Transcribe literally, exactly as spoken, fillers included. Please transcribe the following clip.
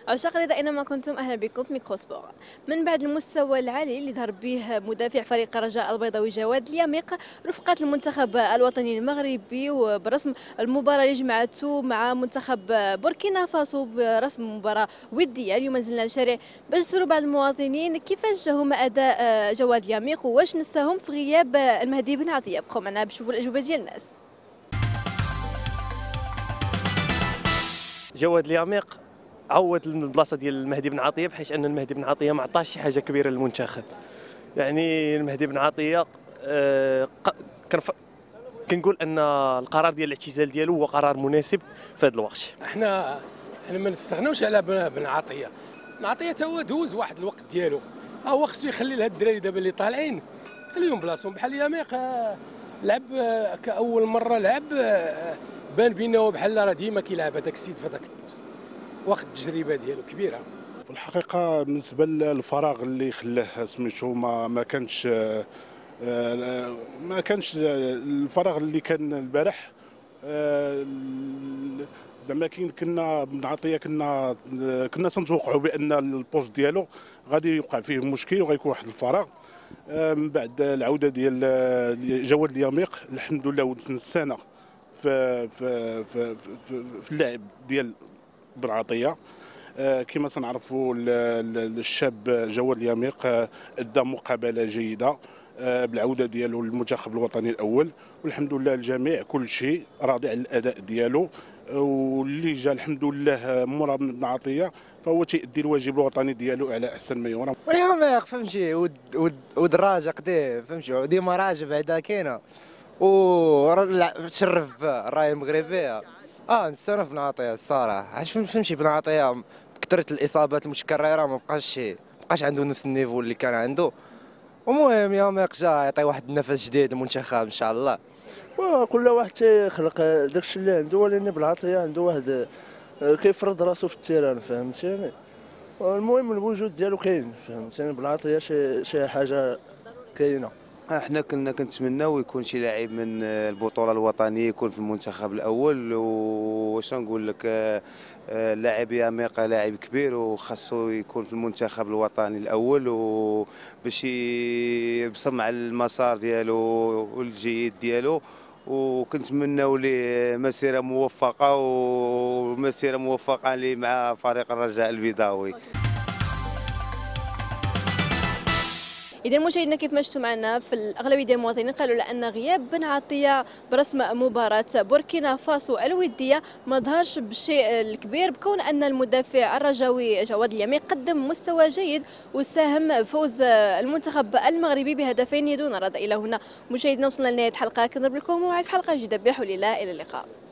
عشاق الرضا أينما كنتم أهلا بكم في ميكرو سبور. من بعد المستوى العالي اللي ظهر به مدافع فريق الرجاء البيضاوي جواد الياميق رفقة المنتخب الوطني المغربي وبرسم المباراة اللي جمعته مع منتخب بوركينا فاسو برسم مباراة ودية. اليوم نزلنا للشارع باش نسولوا بعض المواطنين كيفاش جاهم أداء جواد الياميق وواش نساهم في غياب المهدي بن عطية. بقوا معنا باش نشوفوا الأجوبة ديال الناس. جواد الياميق عوض البلاصه ديال المهدي بن عطيه، بحيث ان المهدي بن عطيه ما عطاش شي حاجه كبيره للمنتخب. يعني المهدي بن عطيه آه كنف... كنقول ان القرار ديال الاعتزال ديالو هو قرار مناسب في هذا الوقت. احنا احنا ما نستغناوش على بن عطيه. بن عطيه تا هو دوز واحد الوقت ديالو، ها هو خصو يخلي لهاد الدراري دابا اللي طالعين خليهم بلاصتهم. بحال الياميق لعب كاول مره لعب، بان بينه بحال راه ديما كيلعب هذاك السيد في هذاك البوست، واخد التجربه ديالو كبيره. في الحقيقه بالنسبه للفراغ اللي خلاه سميتو ما ما كانش ما كانش الفراغ اللي كان البارح. زعما كاين كنا بن عطيه كنا كنا تنتوقعوا بان البوست ديالو غادي يوقع فيه مشكل وغيكون واحد الفراغ. من بعد العوده ديال جواد الياميق الحمد لله ونسانا في في في في, في اللعب ديال بن عطيه. كما تنعرفوا الشاب جواد الياميق ادى مقابله جيده بالعوده ديالو للمنتخب الوطني الاول، والحمد لله الجميع كل شيء راضي على الاداء ديالو. واللي جا الحمد لله مورا بن عطيه فهو تيأدي الواجب الوطني ديالو على احسن ما يرام. والياميق فهمتي ود ودراجه قديه فهمتي ديما راجع بعدا كاينه وتشرف الرايه المغربيه. اه نستانف بن عطيه الصراحه، علاش فهمتي بن عطيه كثرة الاصابات المتكرره ما بقاش ما بقاش عنده نفس النيفو اللي كان عنده. ومهم ياميق جا يعطي واحد النفس جديد للمنتخب ان شاء الله. وكل واحد تيخلق داكشي اللي عنده، ولكن بن عطيه عنده واحد كيفرض راسو في التيران فهمتيني. المهم الوجود ديالو كاين فهمتيني، بن عطيه شي شي حاجه كاينه. احنا كنا كنتمناو يكون شي لاعب من البطوله الوطنيه يكون في المنتخب الاول. واش نقول لك، اللاعب ياميق لاعب كبير وخاصو يكون في المنتخب الوطني الاول وباش يبصم على المسار ديالو والجيد ديالو. وكنتمناو ليه مسيره موفقه ومسيره موفقه ليه مع فريق الرجاء البيضاوي. إذا مشاهدينا كيف ما شفتوا معنا في الأغلبية ديال المواطنين قالوا لأن غياب بن عطية برسم مباراة بوركينا فاسو الودية ما ظهرش بالشيء الكبير، بكون أن المدافع الرجاوي جواد الياميق قدم مستوى جيد وساهم بفوز المنتخب المغربي بهدفين دون رد. إلى هنا مشاهدينا وصلنا لنهاية الحلقة، كنضرب لكم موعد في حلقة جديدة بحول الله، إلى اللقاء.